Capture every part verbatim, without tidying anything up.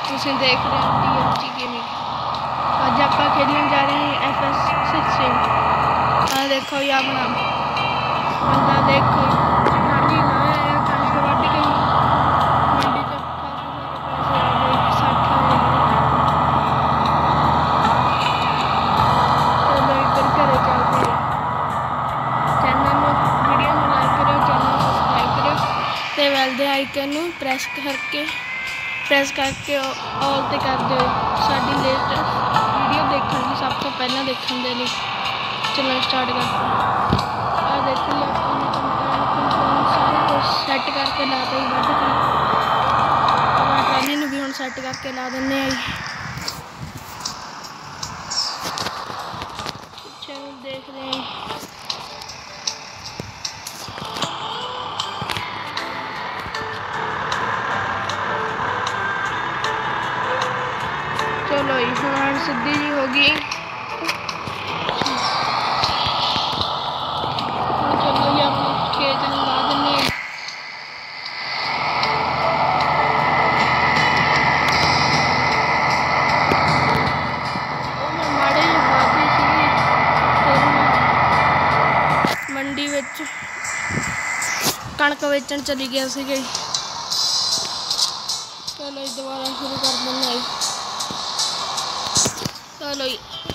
तुम देख रहे हो टी एफ टी गेमिंग। आज आप खेलने जा रहे हैं एफ एस सिक्सटीन। हाँ देखो ये अपना बंदा देखो नाली ना आया कल के बाद गई मंडी जब काफी सारे पैसे आ गए साठ चलो इधर घरे चलते हैं। चैनल में वीडियो में लाइक करो, चैनल सब्सक्राइब करो ते बेल दे आइकन नूं प्रेस करके प्रेस करके ऑल ते कर दो साडी लेटेस्ट वीडियो देखने की सब तो पहला देखने के लिए। चलो स्टार्ट करते हैं। आ देख लिया अपने कंपाउंड सारा कुछ सैट करके ला दी वध कर ट्राली भी हम सैट करके ला देने आई। चलो देख रहे हैं चलो हमारी सीधी जी होगी। चलो ये अपने खेत ला देने माड़े बादी सी मंडी विच कणक वेचण चली गया सी गई। चलो दोबारा शुरू कर देना। चलो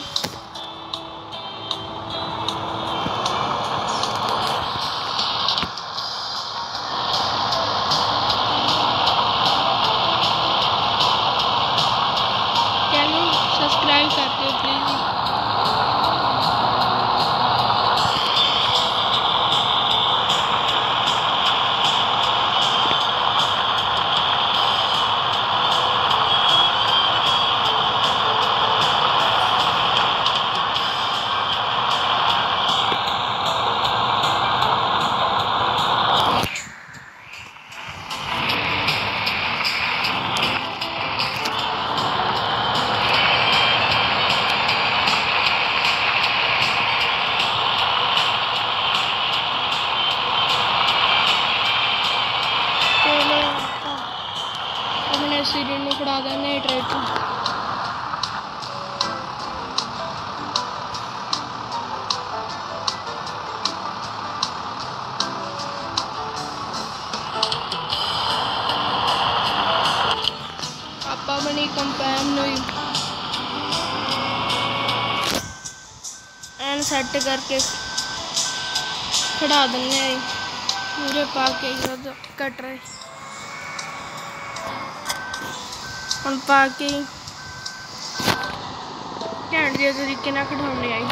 चैनल सब्सक्राइब करते हो प्लीज। अपने सीरी में फड़ा देने ट्रैक्टर। आप अपनी कंपेन एन सैट करके खड़ा देने पूरे पा के कट रहे हम पा के घैंट जे तरीके नाल खिडाउने आई।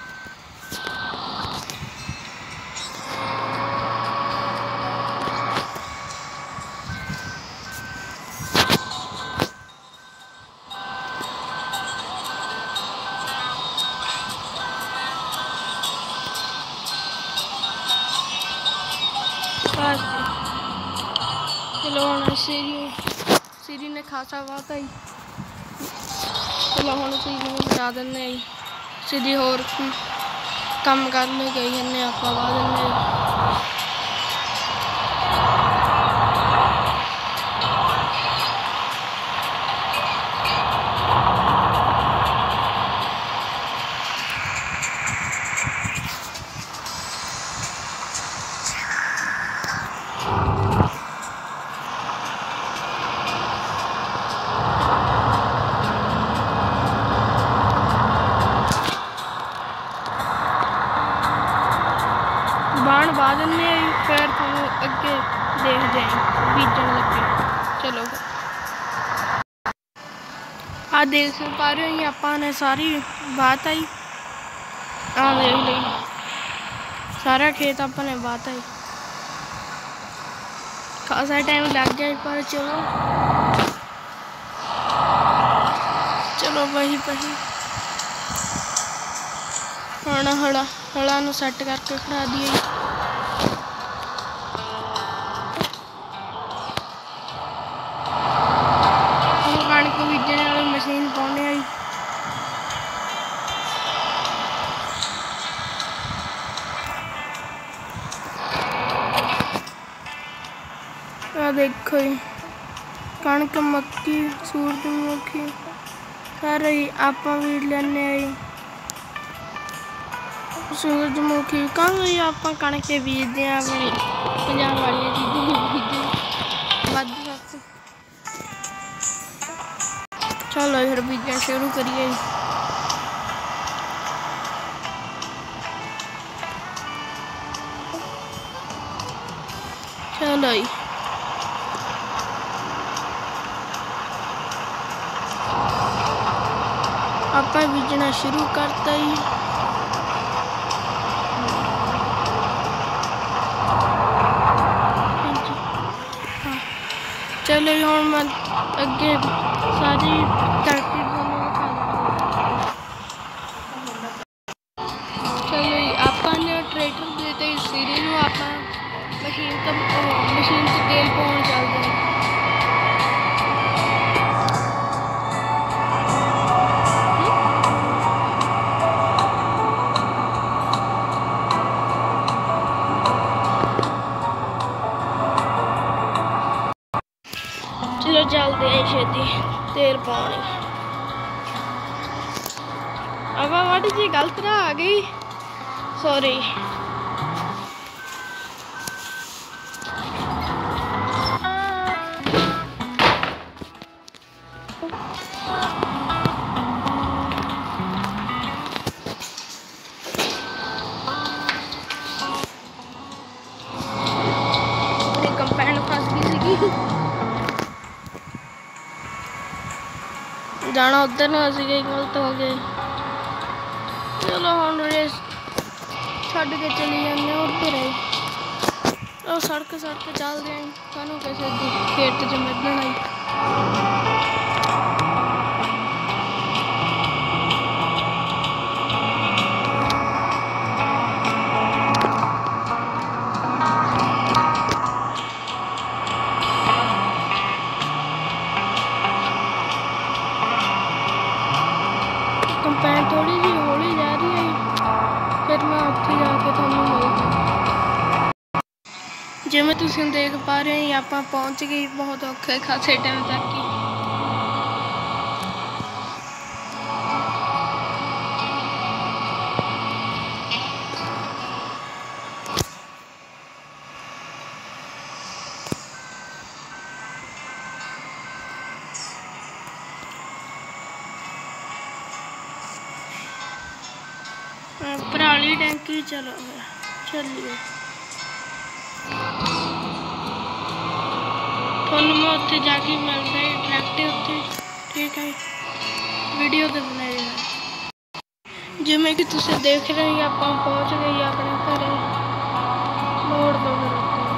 चलो हम सीरी सीरी ने खासा वाता ही। चलो हम सीरी में बचा देने सीधी होर कम करने गई जन्ने आप वा देने। बाण बा देने फिर तुम अगे देखते हैं बीजन लगे। चलो आ देख पा रहे हो आपने सारी बात आई आ देख ली सारा खेत अपने बात आई खासा टाइम लग गया पर चलो चलो वही वही हड़ा हड़ा हड़ा नूं सैट करके खड़ा दिए। कणक बीजने वाली मशीन पाने आई। देखो कणक मक्की सूरजमुखी सारे ही आप भी लेने आई। सूरजमुखी कहीं आप कणक बीजते हैं अपनी पंजाब वाली चीज़ें बीजते वध सक। चलो फिर बीजना शुरू करिए। चलो जी आप बीजना शुरू करता ही। हाँ चलो हम मैं अगे सारी तरकीब चलो आपने ट्रैक्टर देते सीरी में आप मशीन तो मशीन से तेल पाउन चलते हैं। चलो चलते हैं छेती तेल पाने। अब माड़ी जी गलत ना आ गई सॉरी। कंपाउंड फंस गई सी जाना उधर ना असी गलत हो गए। चलो हम रेस छड़ के चली जाने उधर है और सड़क सड़क चलते हैं सानू किसी खेत च मिलना ही। कंपाइन थोड़ी जी हौली जा रही है फिर मैं उत्थे जाके थोनों मिलदा। जिवें तुसीं देख पा रहे हैं आप पहुँच गए बहुत औखे खासे टाइम तक ही। पराली टैंकी चलो चलिए थोनों मैं उत्थे जाके मिलता है डायरेक्ट उत्थे ठीक है वीडियो तो बनाएगा। जिवें कि तुसीं देख रहे हैं आप पहुँच गए अपने घर मोड़ दो फिर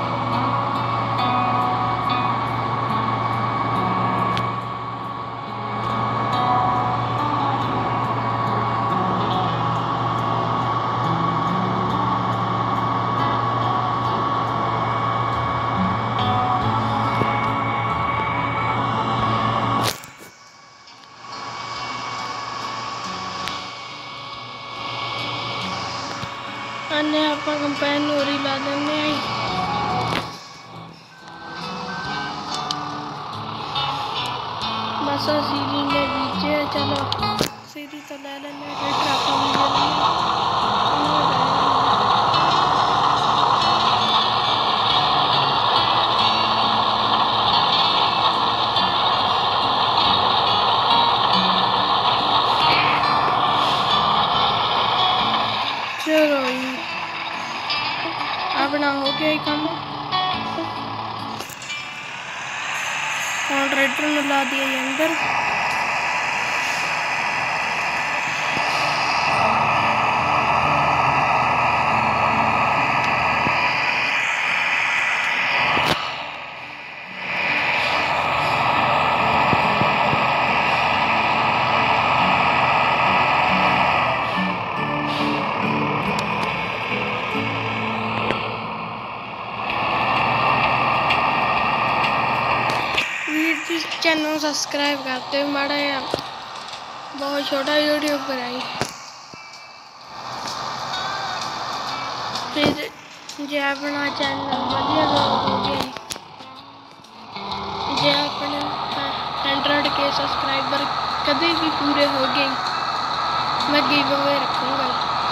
आने आप कंपाइन होरी ला देने बस सीरी ने बीजे। चलो सीरी तो ले लेने ट्रैक्टर आप चलो अपना हो गया ही काम। और ट्रैक्टर में ला दिया अंदर। चैनल सब्सक्राइब करते हो माड़ा या बहुत छोटा यूट्यूब पर आई। फिर जो अपना चैनल बढ़िया हो गया जे अपने हंड्रेड के सब्सक्राइबर कभी भी पूरे हो गए मैं गिव अवे रखूँगा।